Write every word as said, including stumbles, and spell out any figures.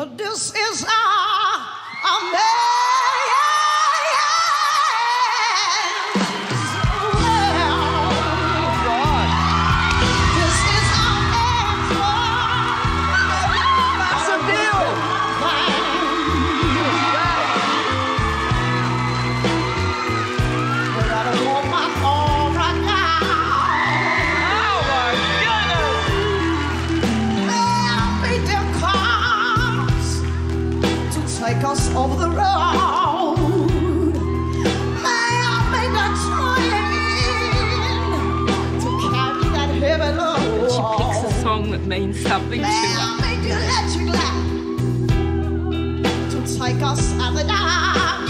This is our America. Take us over the road. May I make that train to carry that heavy load. She picks a song that means something to May her. I make the electric light to take us out the dark.